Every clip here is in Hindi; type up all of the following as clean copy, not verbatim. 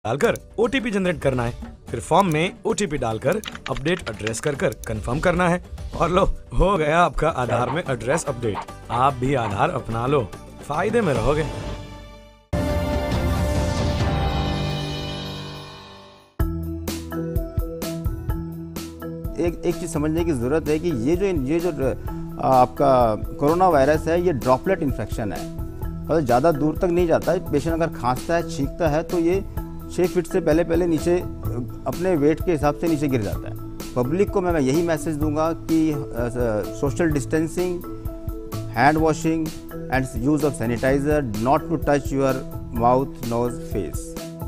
डालकर OTP जनरेट करना है। फिर फॉर्म में OTP डालकर अपडेट एड्रेस कर कंफर्म करना है और लो, हो गया आपका आधार में एड्रेस अपडेट। आप भी आधार अपना लो, फायदे में रहोगे। एक चीज समझने की जरूरत है कि ये जो आपका कोरोना वायरस है, ये ड्रॉपलेट इन्फेक्शन है और ज़्यादा दूर तक नहीं जाता है। पेशेंट अगर खांसता है, छींकता है तो ये 6 फीट से पहले नीचे अपने वेट के हिसाब से नीचे गिर जाता है। पब्लिक को मैं यही मैसेज दूंगा कि social distancing, hand washing and use of sanitiser, not to touch your mouth, nose, face.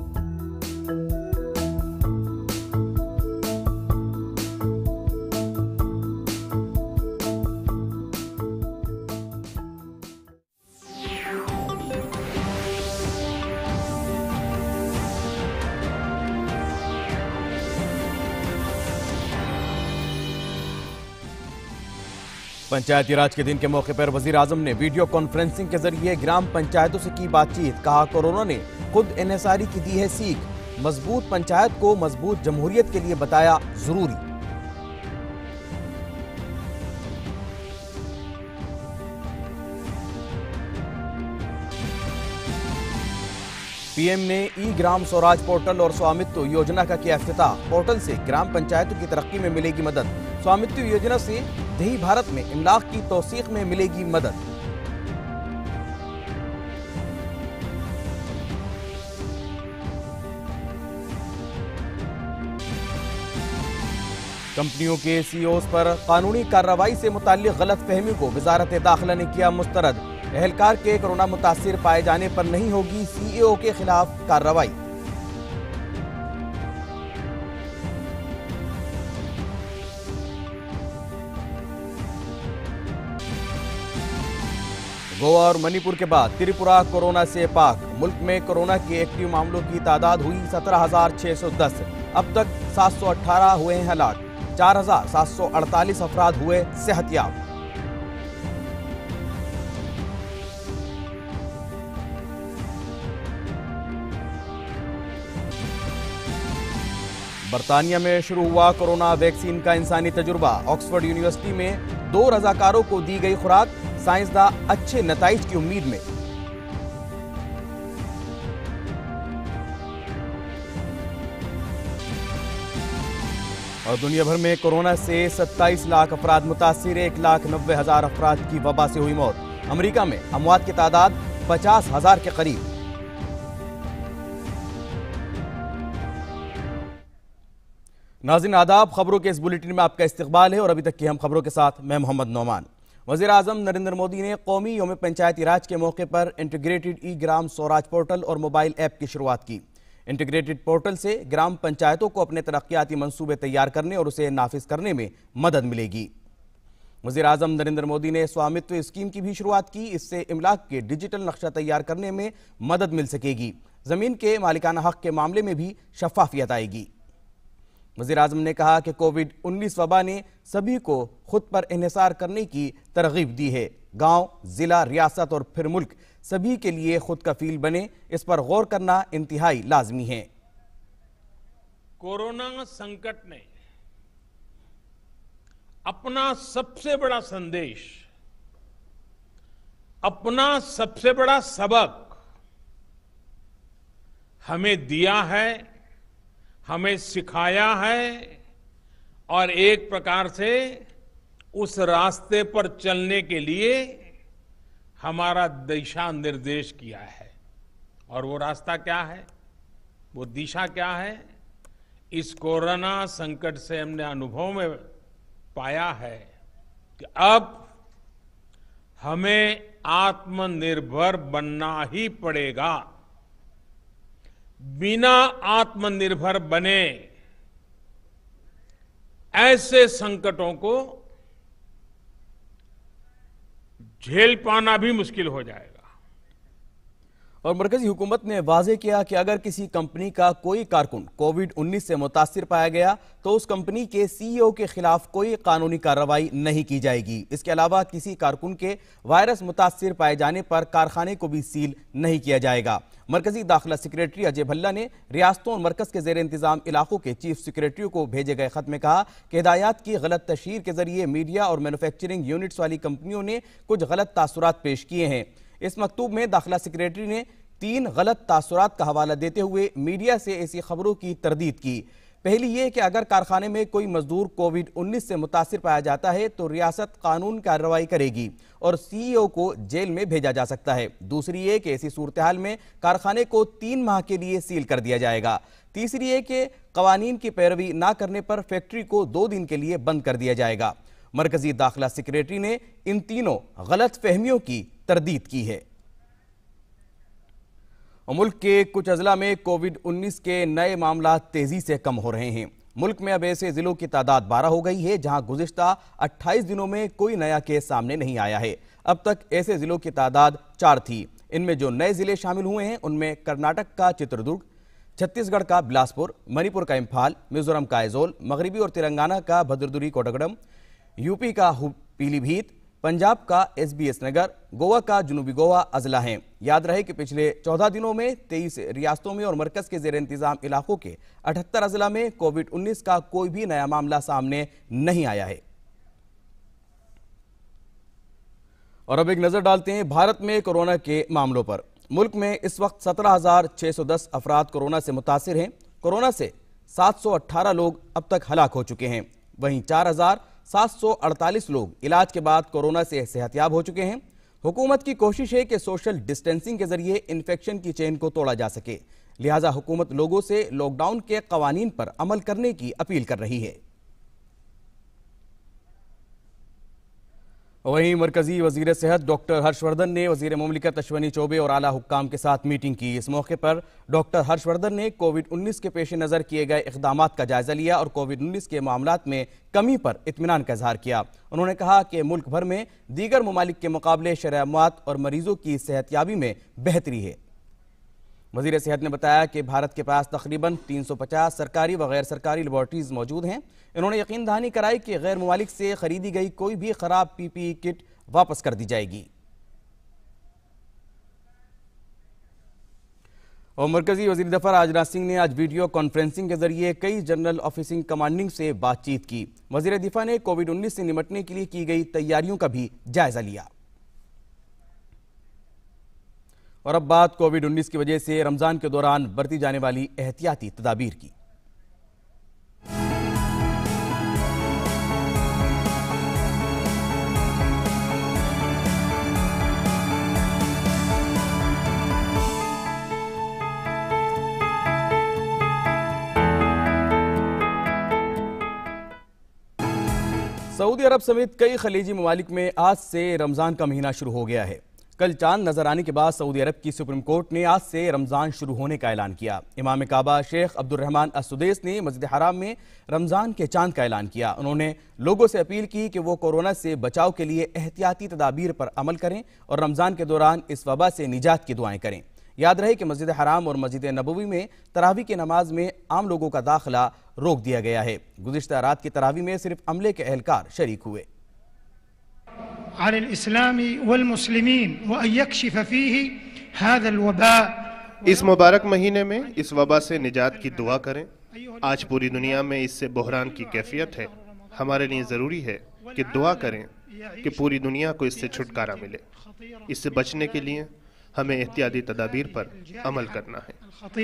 Panchayati Raj के दिन के मौके पर वजीर आजम ने वीडियो कॉन्फ्रेंसिंग के जरिए ग्राम पंचायतों से की बातचीत। कहा, कोरोना ने खुद इन्हिसारी की दी है सीख। मजबूत पंचायत को मजबूत जमहूरियत के लिए बताया जरूरी। पीएम ने ई ग्राम स्वराज पोर्टल और स्वामित्व योजना का किया इफ्तिताह। पोर्टल से ग्राम पंचायतों की तरक्की में मिलेगी मदद। स्वामित्व योजना से देही भारत में इमलाक की तौसीक में मिलेगी मदद। कंपनियों के सीईओज पर कानूनी कार्रवाई से मुताल्लिक गलत फहमी को वजारत दाखिला ने किया मुस्तरद। एहलकार के कोरोना मुतासिर पाए जाने पर नहीं होगी सीईओ के खिलाफ कार्रवाई। गोवा और मणिपुर के बाद त्रिपुरा कोरोना से पाक। मुल्क में कोरोना के एक्टिव मामलों की तादाद हुई 17,610। अब तक 718 हुए हैं हलाक। 4,748 अफराद हुए सेहतयाब। बर्तानिया में शुरू हुआ कोरोना वैक्सीन का इंसानी तजुर्बा। ऑक्सफोर्ड यूनिवर्सिटी में 2 रजाकारों को दी गई खुराक। साइंसदान अच्छे नताइज की उम्मीद में। और दुनिया भर में कोरोना से 27 लाख अफराद मुतासिर। 1,90,000 अफराद की वबा से हुई मौत। अमेरिका में अमवात की तादाद 50,000 के करीब। नाज़रीन आदाब, खबरों के इस बुलेटिन में आपका इस्तकबाल है और अभी तक की हम खबरों के साथ मैं मोहम्मद नौमान। वज़ीर आज़म नरेंद्र मोदी ने कौमी यौम पंचायती राज के मौके पर integrated e Gram Swaraj portal और मोबाइल ऐप की शुरुआत की। इंटीग्रेटेड पोर्टल से ग्राम पंचायतों को अपने तरक्याती मंसूबे तैयार करने और उसे नाफिज करने में मदद मिलेगी। वज़ीर आज़म नरेंद्र मोदी ने स्वामित्व स्कीम की भी शुरुआत की। इससे इमलाक के डिजिटल नक्शा तैयार करने में मदद मिल सकेगी। ज़मीन के मालिकाना हक के मामले में भी शफाफियत आएगी। वज़ीर आज़म ने कहा कि कोविड-19 वबा ने सभी को खुद पर इन्हिसार करने की तरगीब दी है। गांव, जिला, रियासत और फिर मुल्क सभी के लिए खुद कफील बने, इस पर गौर करना इंतहाई लाजमी है। कोरोना संकट ने अपना सबसे बड़ा संदेश, अपना सबसे बड़ा सबक हमें दिया है, हमें सिखाया है और एक प्रकार से उस रास्ते पर चलने के लिए हमारा दिशा निर्देश किया है। और वो रास्ता क्या है, वो दिशा क्या है? इस कोरोना संकट से हमने अनुभव में पाया है कि अब हमें आत्मनिर्भर बनना ही पड़ेगा। बिना आत्मनिर्भर बने ऐसे संकटों को झेल पाना भी मुश्किल हो जाएगा। और मरकजी हुकूमत ने वाजे किया कि अगर किसी कंपनी का कोई कारकुन कोविड-19 से मुतासिर पाया गया तो उस कंपनी के CEO के खिलाफ कोई कानूनी कार्रवाई नहीं की जाएगी। इसके अलावा किसी कारकुन के वायरस मुतासिर पाए जाने पर कारखाने को भी सील नहीं किया जाएगा। मरकजी दाखिला सेक्रेटरी अजय भल्ला ने रियासतों और मरकज के जेर इंतजाम इलाकों के चीफ सेक्रेटरियों को भेजे गए खत में कहा कि हिदायत की गलत तशहीर के जरिए मीडिया और मैन्युफैक्चरिंग यूनिट्स वाली कंपनियों ने कुछ गलत तासुरात पेश किए हैं। इस मकतूब में दाखिला सेक्रेटरी ने 3 गलत तासुरात का हवाला देते हुए मीडिया से ऐसी खबरों की तरदीद की। पहली ये कि अगर कारखाने में कोई मजदूर कोविड-19 से मुतासिर पाया जाता है तो रियासत कानून कार्रवाई करेगी और CEO को जेल में भेजा जा सकता है। दूसरी ये कि ऐसी सूरत हाल में कारखाने को 3 माह के लिए सील कर दिया जाएगा। तीसरी ये कि कवानीन की पैरवी ना करने पर फैक्ट्री को 2 दिन के लिए बंद कर दिया जाएगा। मरकजी दाखिला सेक्रेटरी ने इन तीनों गलत फहमियों की तरदीद की है। मुल्क के कुछ अजला में कोविड-19 के नए मामला तेजी से कम हो रहे हैं। मुल्क में अब ऐसे जिलों की तादाद 12 हो गई है जहां गुज़िश्ता 28 दिनों में कोई नया केस सामने नहीं आया है। अब तक ऐसे जिलों की तादाद 4 थी। इनमें जो नए जिले शामिल हुए हैं उनमें कर्नाटक का चित्रदुर्ग, छत्तीसगढ़ का बिलासपुर, मणिपुर का इम्फाल, मिजोरम का ऐजोल, मगरबी और तेलंगाना का भद्रदुरी कोटगडम, यूपी का पीलीभीत, पंजाब का SBS नगर, गोवा का जुनूबी गोवा अजला हैं। याद रहे कि पिछले 14 दिनों में 23 रियासतों में और मरकज के जेर इंतजाम इलाकों के 78 अजला में कोविड-19 का कोई भी नया मामला सामने नहीं आया है। और अब एक नजर डालते हैं भारत में कोरोना के मामलों पर। मुल्क में इस वक्त 17,610 अफराद कोरोना से मुतासिर हैं। कोरोना से 718 लोग अब तक हलाक हो चुके हैं। वहीं 4,748 लोग इलाज के बाद कोरोना से सेहतयाब हो चुके हैं। हुकूमत की कोशिश है कि सोशल डिस्टेंसिंग के जरिए इन्फेक्शन की चेन को तोड़ा जा सके, लिहाजा हुकूमत लोगों से लॉकडाउन के कवानीन पर अमल करने की अपील कर रही है। वहीं मरकजी वजीर सेहत डॉक्टर हर्षवर्धन ने वजीर मुमलिकत अश्वनी चौबे और आला हुक्काम के साथ मीटिंग की। इस मौके पर डॉक्टर हर्षवर्धन ने कोविड-19 के पेश नज़र किए गए इक़दामात का जायजा लिया और कोविड-19 के मामलात में कमी पर इत्मीनान का इजहार किया। उन्होंने कहा कि मुल्क भर में दीगर ममालिक के मुकाबले शरह अमवात और मरीजों की सेहतयाबी में बेहतरी है। वजीर सेहत ने बताया कि भारत के पास तकरीबन 350 सरकारी व गैर सरकारी लेबॉर्ट्रीज मौजूद हैं। इन्होंने यकीन दहानी कराई कि गैर ममालिक से खरीदी गई कोई भी खराब PPE किट वापस कर दी जाएगी। और मरकजी वजीर दफा राजनाथ सिंह ने आज वीडियो कॉन्फ्रेंसिंग के जरिए कई जनरल ऑफिसिंग कमांडिंग से बातचीत की। वजीर दिफा ने कोविड-19 से निपटने के लिए की गई तैयारियों का भी जायजा लिया। और अब बात कोविड-19 की वजह से रमजान के दौरान बरती जाने वाली एहतियाती तदाबीर की। सऊदी अरब समेत कई खलीजी ममालिक में आज से रमजान का महीना शुरू हो गया है। कल चांद नजर आने के बाद सऊदी अरब की सुप्रीम कोर्ट ने आज से रमजान शुरू होने का ऐलान किया। इमाम काबा शेख अब्दुर्रहमान अस-सुदैस ने मस्जिद हराम में रमजान के चांद का ऐलान किया। उन्होंने लोगों से अपील की कि वो कोरोना से बचाव के लिए एहतियाती तदाबीर पर अमल करें और रमजान के दौरान इस वबा से निजात की दुआएं करें। याद रहे कि मस्जिद हराम और मस्जिद नबवी में तरावी की नमाज में आम लोगों का दाखिला रोक दिया गया है। गुज़िश्ता रात की तरावी में सिर्फ अमले के एहलकार शरीक हुए। इस मुबारक महीने में इस वबा से निजात की दुआ करें। आज पूरी दुनिया में इससे बहरान की कैफियत है। हमारे लिए ज़रूरी है कि दुआ करें कि पूरी दुनिया को इससे छुटकारा मिले। इससे बचने के लिए हमें एहतियाती तदाबीर पर अमल करना है।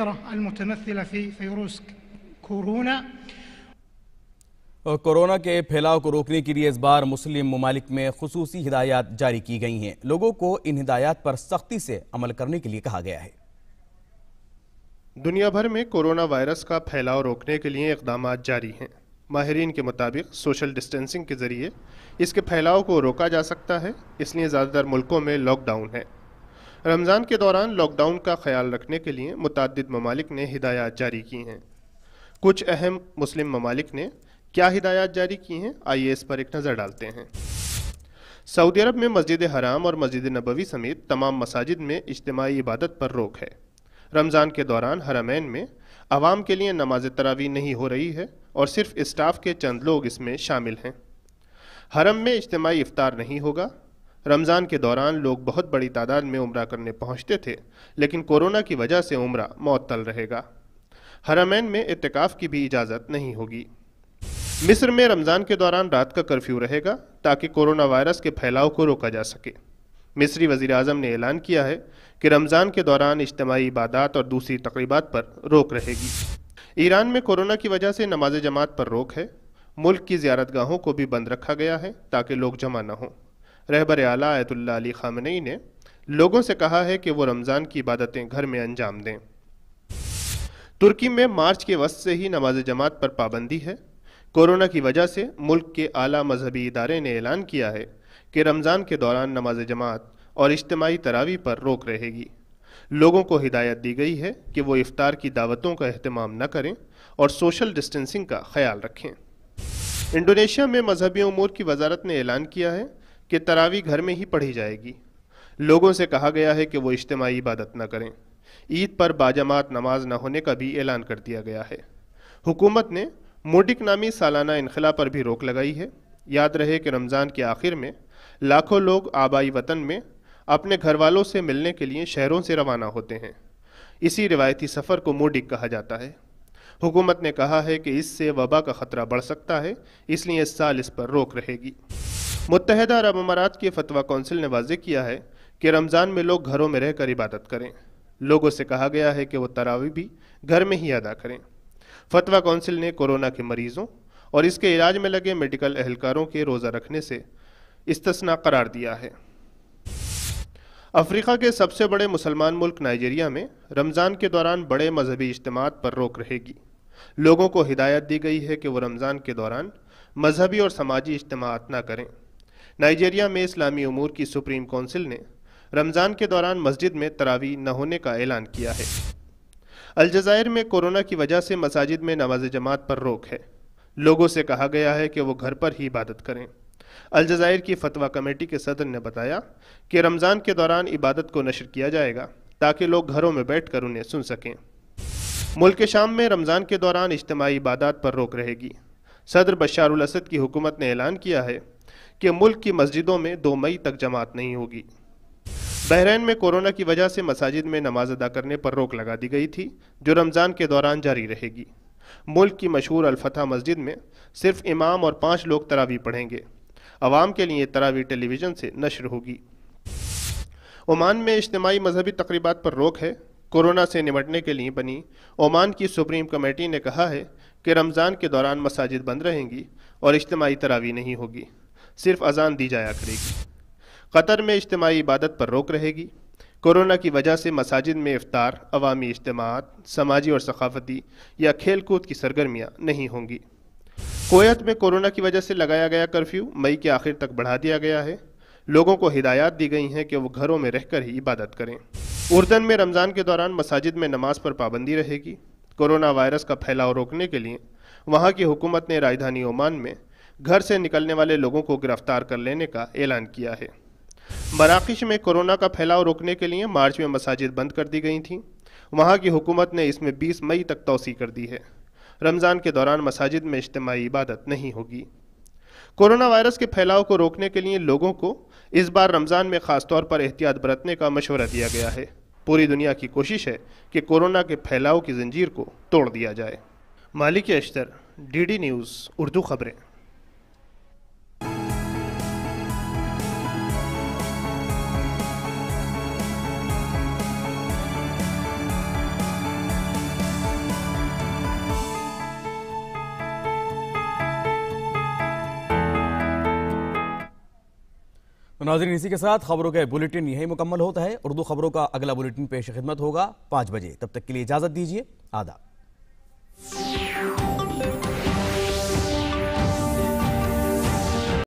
और कोरोना के फैलाव को रोकने के लिए इस बार मुस्लिम ममालिक में खुसूसी हिदायत जारी की गई हैं। लोगों को इन हिदायत पर सख्ती से अमल करने के लिए कहा गया है। दुनिया भर में कोरोना वायरस का फैलाव रोकने के लिए इक़दाम जारी हैं। माहिरीन के मुताबिक सोशल डिस्टेंसिंग के ज़रिए इसके फैलाव को रोका जा सकता है, इसलिए ज़्यादातर मुल्कों में लॉकडाउन है। रमज़ान के दौरान लॉकडाउन का ख्याल रखने के लिए मुताद्दिद ममालिक ने हिदायत जारी की हैं। कुछ अहम मुस्लिम ममालिक ने क्या हिदायत जारी की हैं, आइए इस पर एक नज़र डालते हैं। सऊदी अरब में मस्जिद हराम और मस्जिद नबवी समेत तमाम मसाजिद में इज्तिमाई इबादत पर रोक है। रमज़ान के दौरान हरमैन में आवाम के लिए नमाज तरावी नहीं हो रही है और सिर्फ स्टाफ के चंद लोग इसमें शामिल हैं। हरम में इज्तिमाई इफ्तार नहीं होगा। रमज़ान के दौरान लोग बहुत बड़ी तादाद में उम्रा करने पहुंचते थे, लेकिन कोरोना की वजह से उम्रा मुअत्तल रहेगा। हरमैन में इत्तिकाफ की भी इजाज़त नहीं होगी। मिस्र में रमज़ान के दौरान रात का कर्फ्यू रहेगा ताकि कोरोना वायरस के फैलाव को रोका जा सके। मिस्री वज़ीर आज़म ने ऐलान किया है कि रमज़ान के दौरान इज्तिमाई इबादात और दूसरी तक़रीबात पर रोक रहेगी। ईरान में कोरोना की वजह से नमाज जमात पर रोक है। मुल्क की ज़ियारतगाहों को भी बंद रखा गया है ताकि लोग जमा न हों। रहबर आला आयतुल्लाह अली ख़ामेनी ने लोगों से कहा है कि वो रमज़ान की इबादतें घर में अंजाम दें। तुर्की में मार्च के वस्त से ही नमाज जमात पर पाबंदी है। कोरोना की वजह से मुल्क के आला मजहबी इदारे ने ऐलान किया है कि रमज़ान के दौरान नमाज जमात और इज्तिमाई तरावी पर रोक रहेगी। लोगों को हिदायत दी गई है कि वो इफ्तार की दावतों का अहतमाम न करें और सोशल डिस्टेंसिंग का ख्याल रखें। इंडोनेशिया में मजहबी उमूर की वजारत ने ऐलान किया है कि तरावी घर में ही पढ़ी जाएगी। लोगों से कहा गया है कि वो इज्तिमाई इबादत न करें। ईद पर बाजमात नमाज न होने का भी ऐलान कर दिया गया है। हुकूमत ने मोडिक नामी सालाना इनखला पर भी रोक लगाई है। याद रहे कि रमज़ान के आखिर में लाखों लोग आबाई वतन में अपने घर वालों से मिलने के लिए शहरों से रवाना होते हैं। इसी रिवायती सफ़र को मोडिक कहा जाता है। हुकूमत ने कहा है कि इससे वबा का ख़तरा बढ़ सकता है, इसलिए इस साल इस पर रोक रहेगी। मुत्तहिदा अरब अमारात की फतवा कौंसिल ने वाज़ेह किया है कि रमज़ान में लोग घरों में रहकर इबादत करें। लोगों से कहा गया है कि वो तरावी भी घर में ही अदा करें। फतवा कौंसिल ने कोरोना के मरीज़ों और इसके इलाज में लगे मेडिकल एहलकारों के रोज़ा रखने से इस्तिस्ना करार दिया है। अफ्रीका के सबसे बड़े मुसलमान मुल्क नाइजीरिया में रमज़ान के दौरान बड़े मजहबी इज्तिमात पर रोक रहेगी। लोगों को हिदायत दी गई है कि वो रमज़ान के दौरान मजहबी और समाजी इज्तिमात न करें। नाइजीरिया में इस्लामी उमूर की सुप्रीम कौंसिल ने रमज़ान के दौरान मस्जिद में तरावी न होने का ऐलान किया है। अलजायर में कोरोना की वजह से मसाजिद में नमाज जमात पर रोक है। लोगों से कहा गया है कि वो घर पर ही इबादत करें। अलजायर की फतवा कमेटी के सदर ने बताया कि रमज़ान के दौरान इबादत को नशर किया जाएगा ताकि लोग घरों में बैठकर उन्हें सुन सकें। मुल्क शाम में रमज़ान के दौरान इज्तिमाई इबादत पर रोक रहेगी। सदर बशार अल असद की हुकूमत ने ऐलान किया है कि मुल्क की मस्जिदों में 2 मई तक जमात नहीं होगी। बहरीन में कोरोना की वजह से मसाजिद में नमाज अदा करने पर रोक लगा दी गई थी, जो रमज़ान के दौरान जारी रहेगी। मुल्क की मशहूर अल-फतह मस्जिद में सिर्फ इमाम और 5 लोग तरावी पढ़ेंगे। अवाम के लिए तरावी टेलीविज़न से नशर होगी। ओमान में इज्तिमाई मजहबी तकरीबात पर रोक है। कोरोना से निपटने के लिए बनी ओमान की सुप्रीम कमेटी ने कहा है कि रमज़ान के दौरान मसाजिद बंद रहेंगी और इज्तिमाई तरावी नहीं होगी, सिर्फ अजान दी जाया करेगी। कतर में इज्तिमाई इबादत पर रोक रहेगी। कोरोना की वजह से मसाजिद में इफ्तार, अवामी इज्तिमात, समाजी और सकाफती या खेल कूद की सरगर्मियाँ नहीं होंगी। कुवैत में कोरोना की वजह से लगाया गया कर्फ्यू मई के आखिर तक बढ़ा दिया गया है। लोगों को हिदायत दी गई हैं कि वो घरों में रहकर ही इबादत करें। उर्दन में रमज़ान के दौरान मसाजिद में नमाज पर पाबंदी रहेगी। कोरोना वायरस का फैलाव रोकने के लिए वहाँ की हुकूमत ने राजधानी ओमान में घर से निकलने वाले लोगों को गिरफ्तार कर लेने का ऐलान किया है। मराकश में कोरोना का फैलाव रोकने के लिए मार्च में मसाजिद बंद कर दी गई थीं। वहाँ की हुकूमत ने इसमें 20 मई तक तौसी कर दी है। रमज़ान के दौरान मसाजिद में इज्तिमाई इबादत नहीं होगी। कोरोना वायरस के फैलाव को रोकने के लिए लोगों को इस बार रमज़ान में ख़ास तौर पर एहतियात बरतने का मशवरा दिया गया है। पूरी दुनिया की कोशिश है कि कोरोना के फैलाव की जंजीर को तोड़ दिया जाए। मालिक अख्तर, DD न्यूज़ उर्दू खबरें। तो नाज़रीन, इसी के साथ खबरों का बुलेटिन यही मुकम्मल होता है। उर्दू खबरों का अगला बुलेटिन पेश खिदमत होगा 5 बजे। तब तक के लिए इजाज़त दीजिए। आदाब।